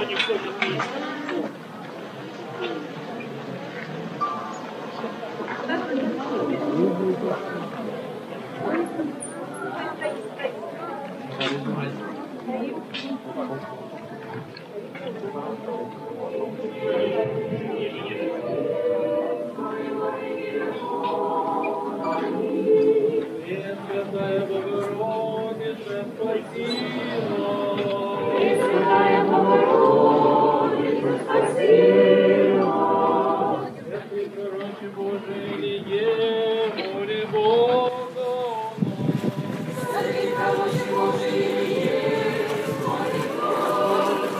Пресвятая Богородица, спасибо. Пресвятая Богородица, спасибо. Святый пророче Божий Илье, моли Бога. Святый пророче Божий Илье, моли Бога.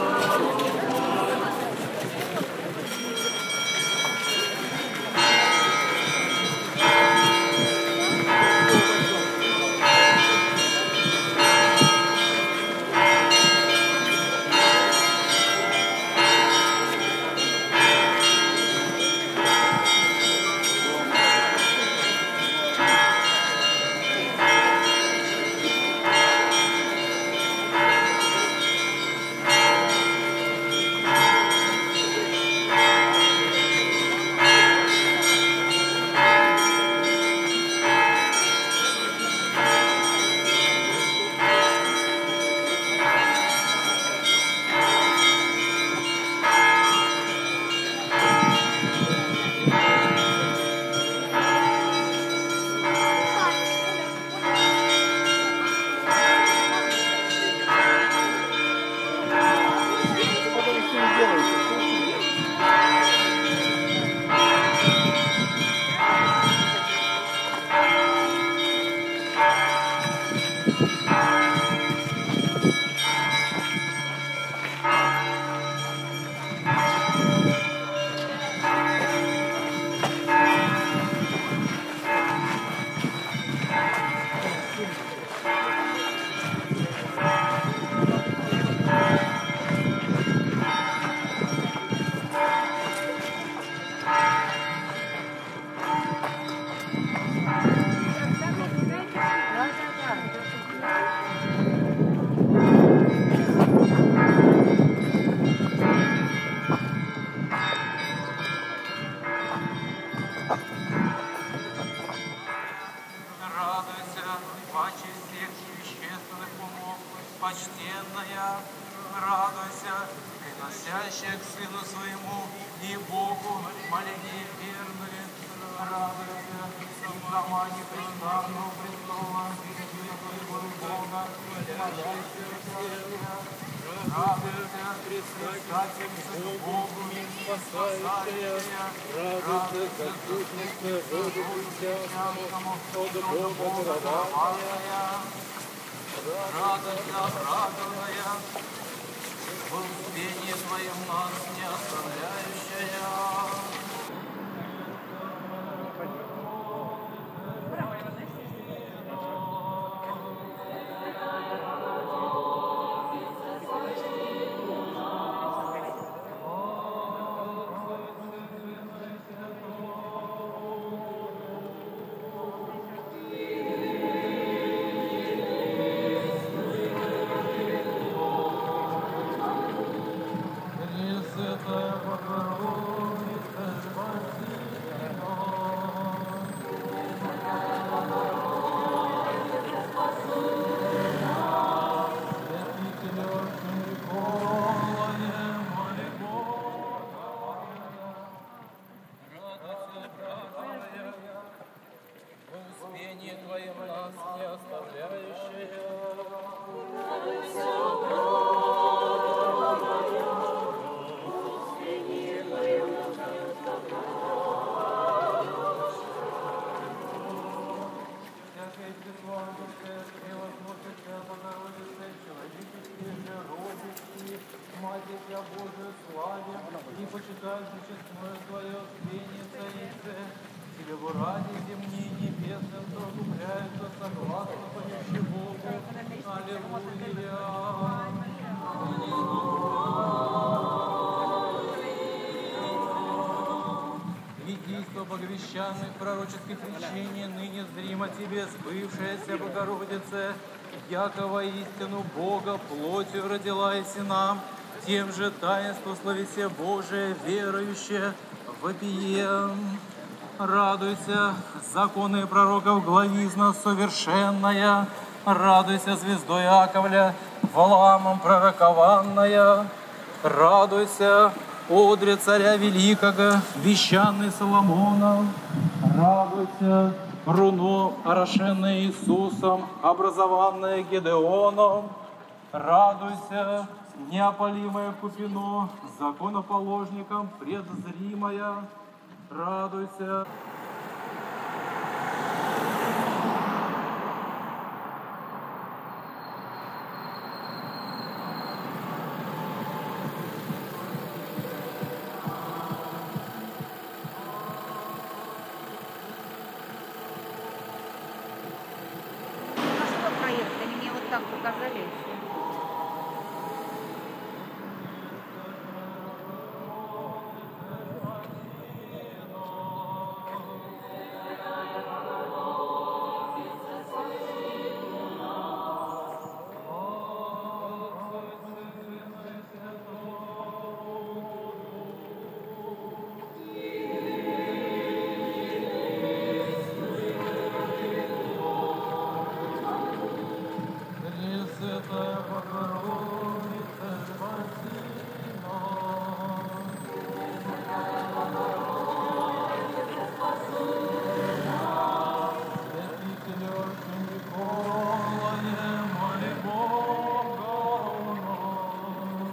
Почтенная, радуйся, приносящая к Сыну Своему и Богу моление верные, радуйся, дома непрестанного престола, Твоего Бога, молящихся всех. Радуйся, предстательница к Богу, спасающая, радуйся, заступница роду христианскому, от Бога дарованная. Радость оправданная, в успении Твоем нас не оставляющая. Погрещенных пророческих речений, ныне зримо Тебе, сбывшаяся Богородице, яко воистину Бога плотью родилась нам, Тем же таинству словесе Божие верующие вопием. Радуйся, законы пророков главизна совершенная, радуйся, звездой Яковля, Валаамом пророкованная, радуйся, одре царя великого, вещанный Соломоном, радуйся, руно, орошенное Иисусом, образованное Гедеоном, радуйся, неопалимое купино, законоположником предзримая, радуйся. Проехать, они мне вот так показали еще. Пресвятая Богородица, спаси нас. Святитель очень Николае, моли Бога у нас.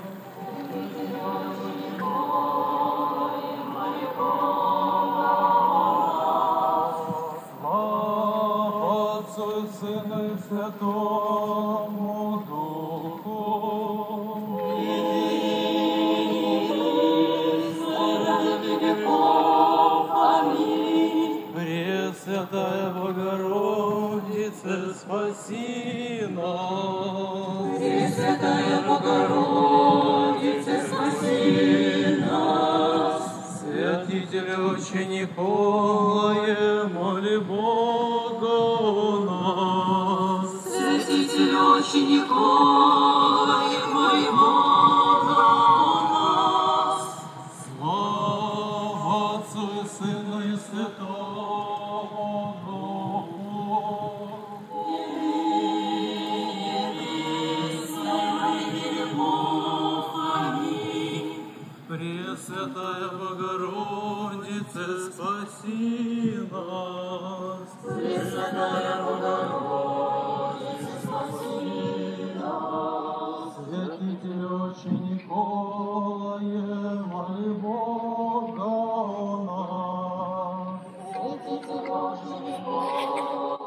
Слава Отцу и Сыну и Святому Духу. Пресвятая Богородица, спаси нас. Пресвятая Богородица, спаси нас. Святитель очень Николае, моли Бога у нас. Святитель очень Николае, моли Бога у нас. Слава Отцу и Сыну и Святому Духу. Пресвятая Богородица, спаси нас. Пресвятая Богородица, спаси нас. Святитель очень Николае, моли Бога у нас. Святитель очень Николае.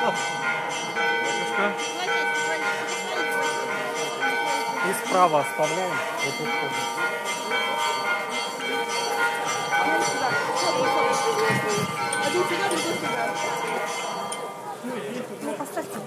Батюшка. И справа оставляем. Вот тут тоже. Один сюда, другой сюда. Ну, поставьте.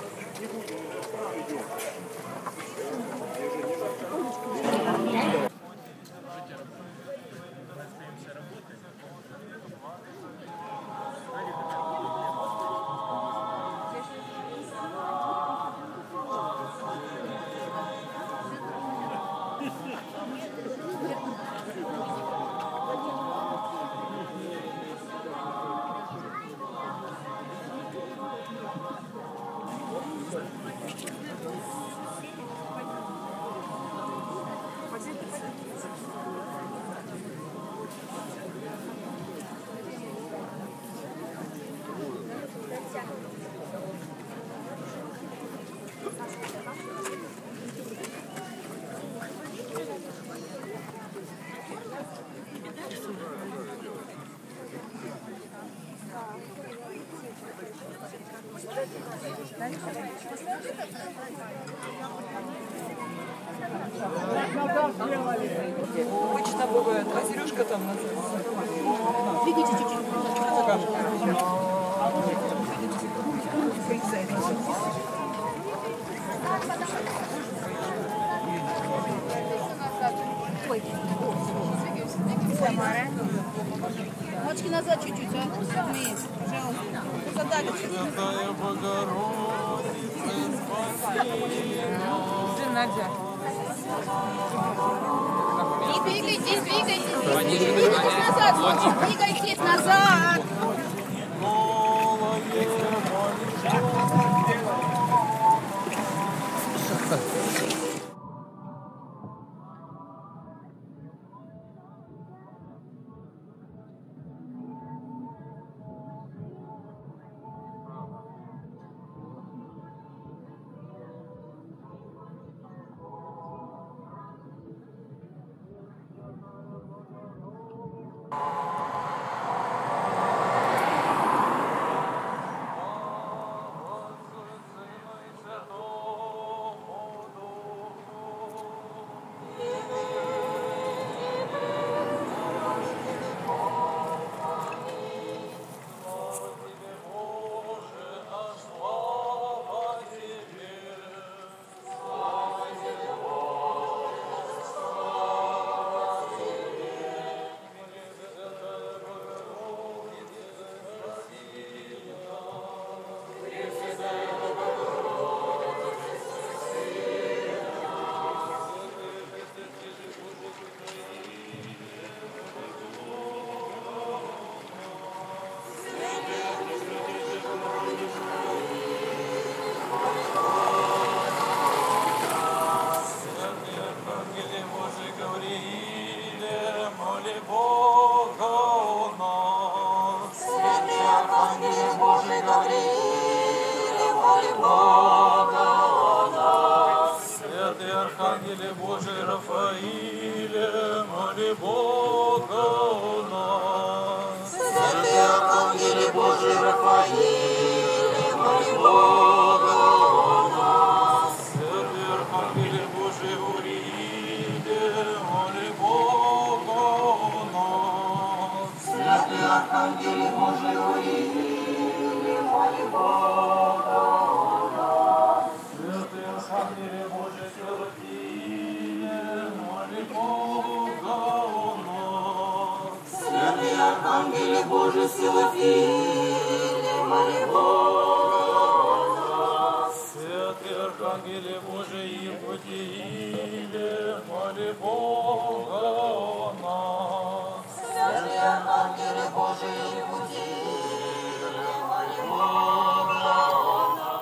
Обычно бывает, а Сережка там на Двигайте чуть-чуть. Ой. Самара. Ножки назад чуть-чуть, а? Вниз, пожалуйста. Задавите. Святая Богородица, спаси нас. Сын Надя. Двигайтесь, двигайтесь назад. Двигайтесь назад. Архангеле Божий Рафаиле, моли Бога о нас. Святый Архангеле Божий Рафаиле, моли Бога о нас. Святый Архангеле Божий Урииле, моли Бога о нас. Святый Архангеле Божий Урииле, моли Бога о нас. Святый Архангеле Божий Серафиме, моли Бога о нас. Святый Архангеле Божий Серафиме, моли Бога о нас. Святый Архангеле Божий Евгудииле, моли Бога о нас. Святый Архангеле Божий Евгудииле, моли Бога о нас.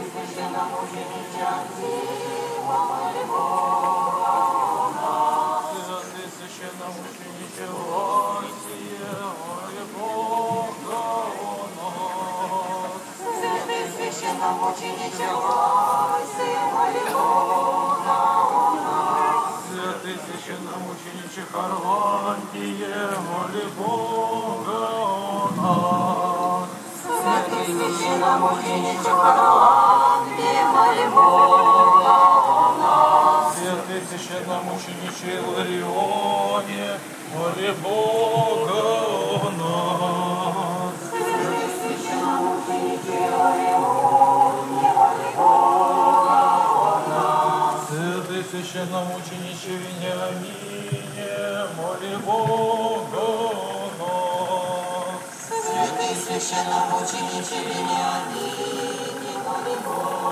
Святый священномучениче Лосие, моли Бога у нас. Святый священномучениче Лосие, моли Бога у нас. Святый священномучениче Харвантие, моли Бога у нас. Святый священномучениче Харвантие, моли Бога у нас. Святый священномучениче Иларионе, моли Бога у нас. Святый священномучениче Иларионе, моли Бога у нас. Святый священномучениче Вениамине, моли Бога у нас. Святый священномучениче Вениамине, моли Бога.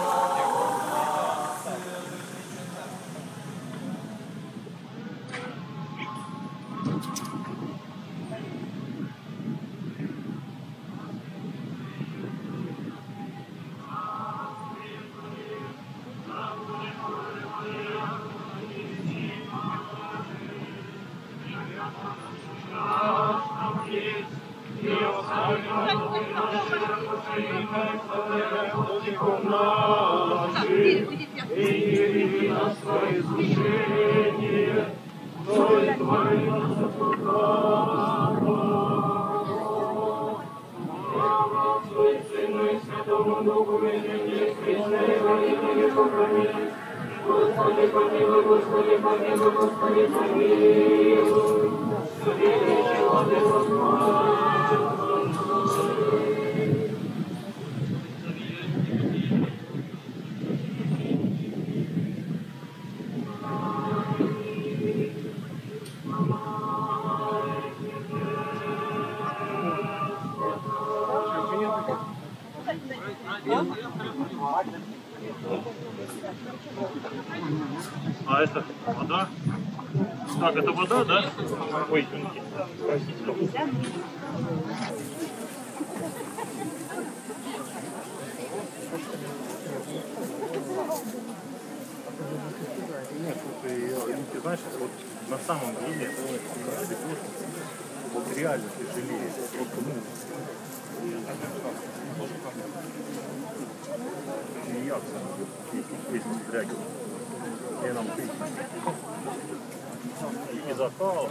Господи, помилуй, Господи, помилуй, Господи, помилуй. Господи, А это вода? Так, это вода, да? Ой, простите. Нет, ты знаешь, вот на самом деле, вот реально тяжелее. Просто, смеяться, если вздрягивать. Я нам и закал.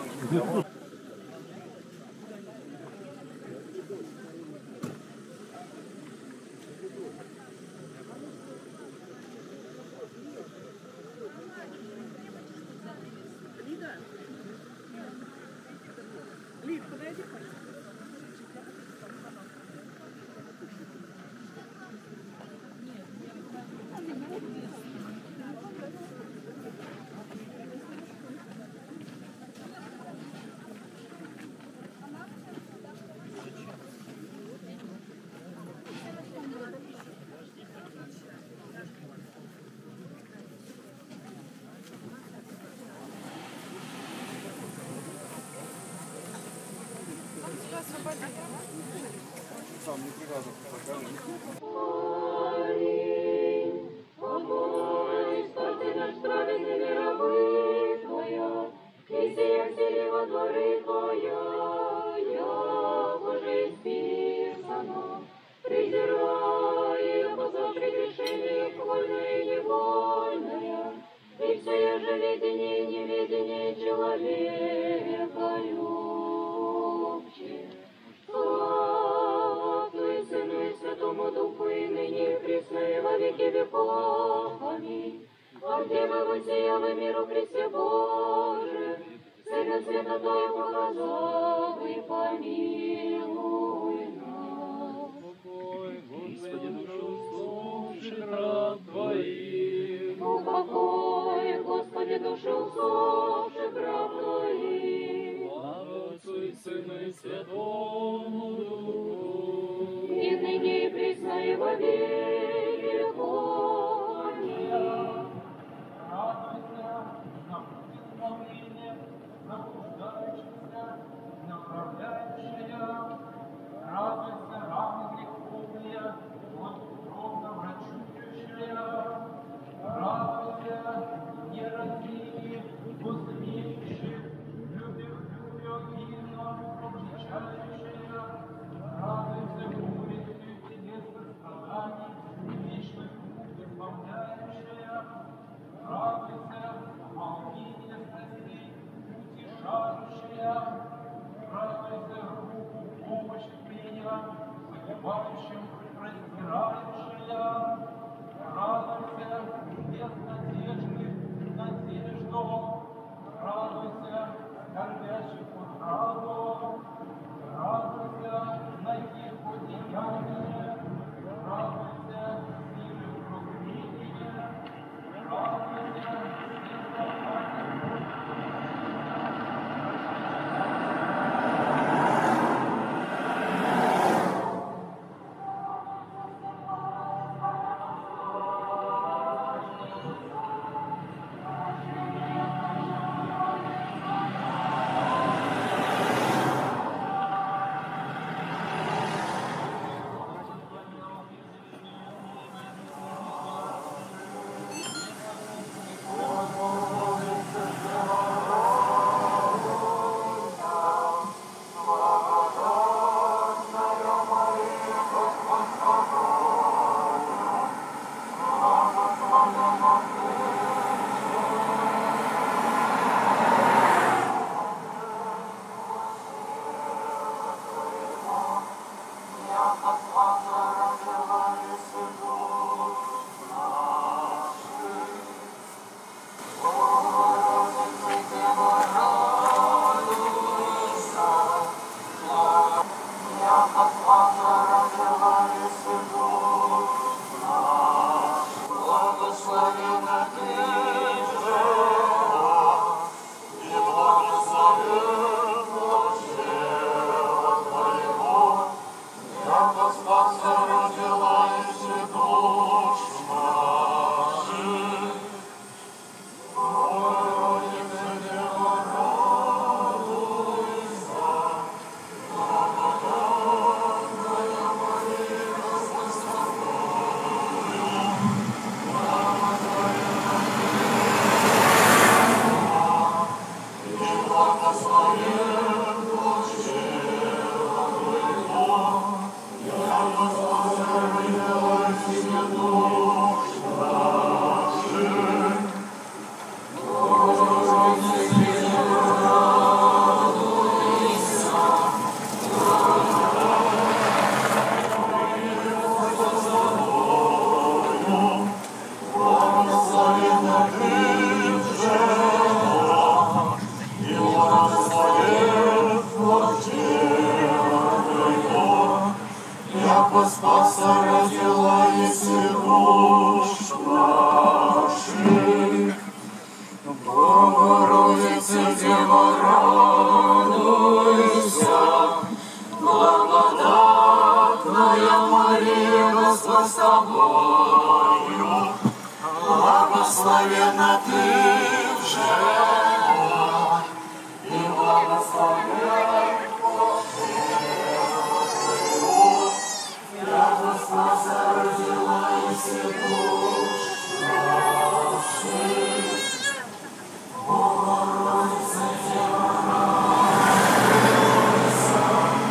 Направляющая пребывающим раздирающая. Радуйся, без надежды, надежду. Радуйся, скорбящих утрату. Радуйся, найдив одеяние. Радуйся, силы кровления. Радуйся, Спаса родила Иси душ наших. Богородица, Дева, радуйся, благодатная Мария, Господь с тобою, благословенна ты в женах, и благословен Спаса родила Иси душ наших. Богородица, Дева, радуйся,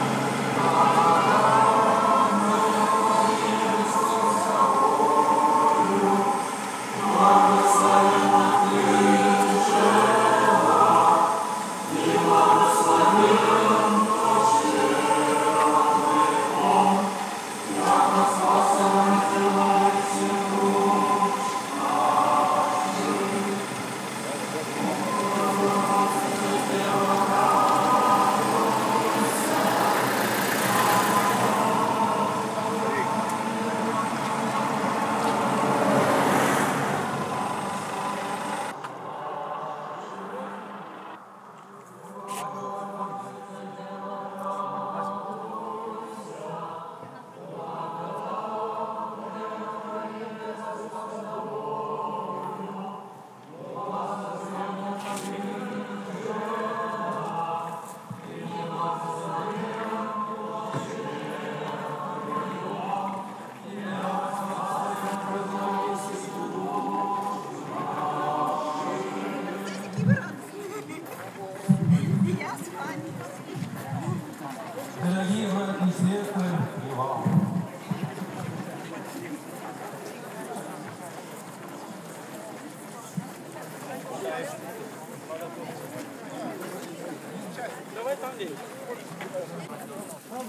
благодатная Мария, Господь с тобою, благословенна ты в женах.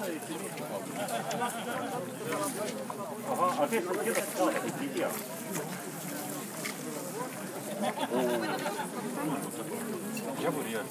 Ага, а где-то сказала, где? Я бы реально.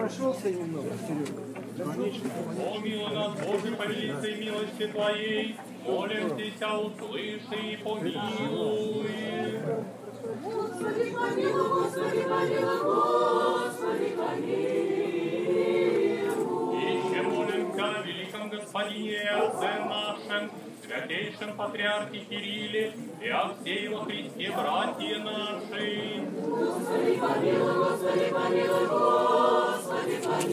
прошелся немного, Серега. Помилуй нас, Боже, по великой милости Твоей, молимся, услыши и помилуй. Господи, помилуй, Господи, помилуй, Господи, помилуй. Еще молимся о великом Господине и Отце нашем, святейшем Патриархе Кирилле и о всей во Христе братья наши. Господи, помилуй, Господи, помилуй, Господи,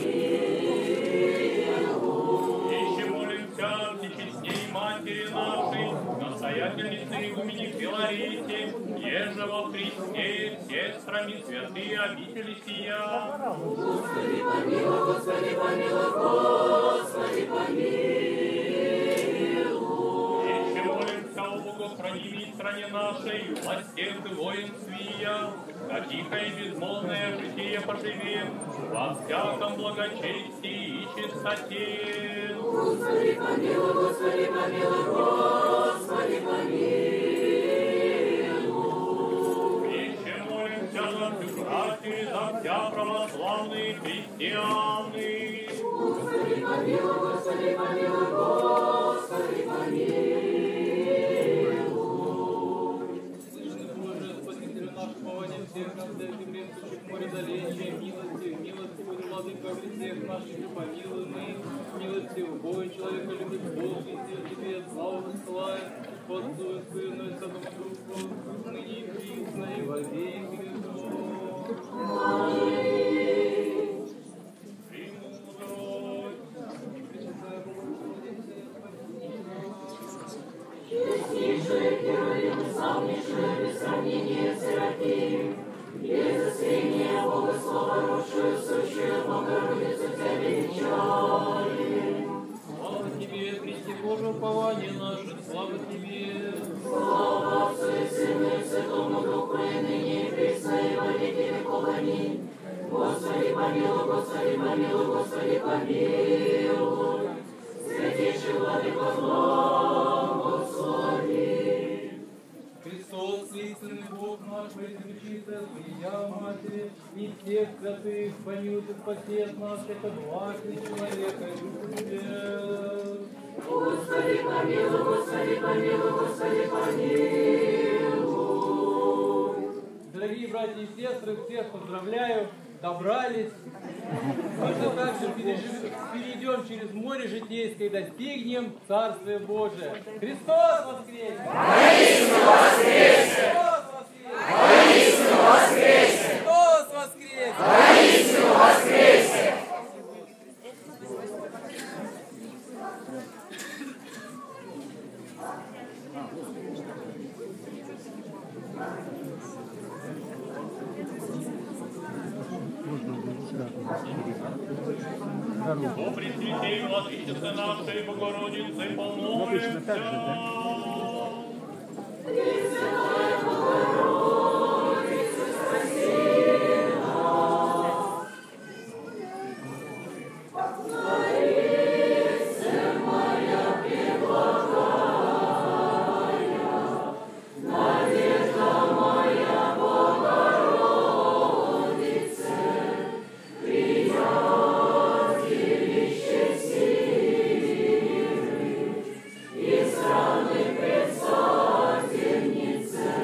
помилуй. Еще молимся о всечестней Матери нашей, настоятельнице игумени Филарете, еже во Христе, сестрами святые обители сия. Господи, помилуй, Господи, помилуй, Господи, помилуй. Еще молимся о богохранимой стране нашей, властях и воинстве ее, да тихо и безмолвное житие поживем, во всяком благочестии и чистоте. Господи, помилуй, Господи, помилуй, Господи, помилуй. Еще молимся за всю братью и за вся православные христианы. Господи, помилуй, Господи, помилуй, Господи, помилуй. Слышно, Боже, Спасителю наш, поводим всех нас, да и грешных море далече, милости, Владыка, всех наших, помилуй мы, милости, Бога, человека любит Бог, и тебе славу высылает, Отцу и Сыну и Святому Духу, ныне и присно, и во веки веков. Честнейшая героем, славнейшая без сомнения Серафим, без искрения Бога слова росшую, сущую Богородицу тебя величаем. Слава тебе, Христе Божие упование наше, слава тебе. Слава Отцу и Сыну и Святому Духу, и ныне и присно, и во веки веков. Аминь. Господи, помилуй, Господи, помилуй, Господи, помилуй. Святейший Владыко, благослови. Христос, истинный Бог наш, пресвятая Твоя Матери, и всех святых, помилуй и спаси от нас, это властный человека, и душу тебе. Господи, помилуй, Господи, помилуй, Господи, помилуй. Дорогие братья и сестры, всех поздравляю, добрались. Точно так же перейдем через море житейское и достигнем Царствия Божия. Христос воскресе! Воистину воскресе! Воистину воскресе! Христос воскресе! Воистину воскресе! О Пресвятей Владычице нашей Богородице, помолимся. Пресвятая Богородица, спаси нас. Царица моя преблагая, надежда моя Богородице, придет жилище силы и страны предстательницы.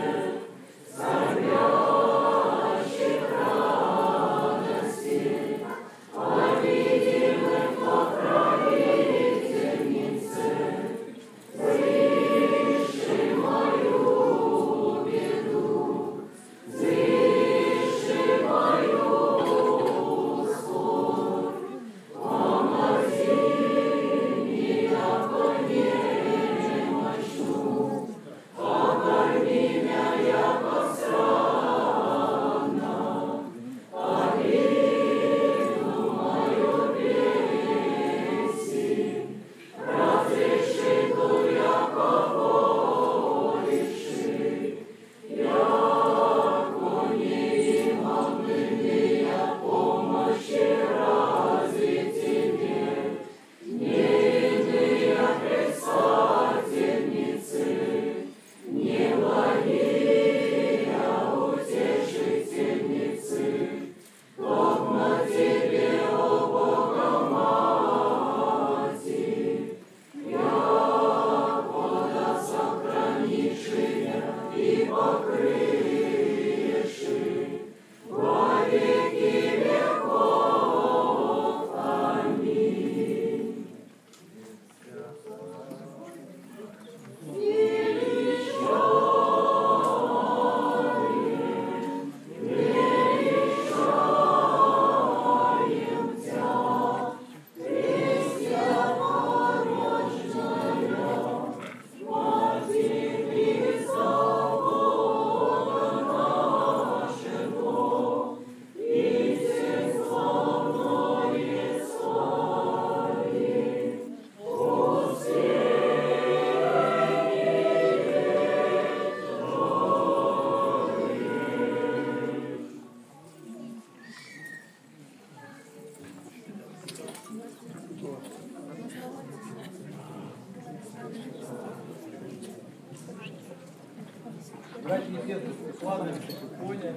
братья и сестры, складываемся в поня.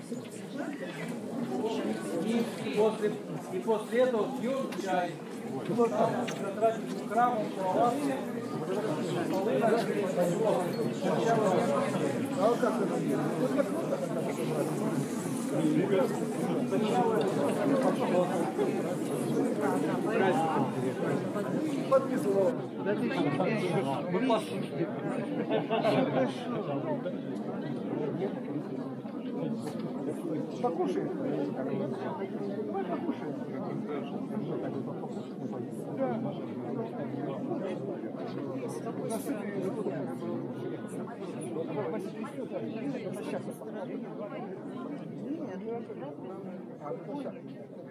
И после этого пьем чай. Затратить храмом, половаться. Подписывал. Покушай. Да.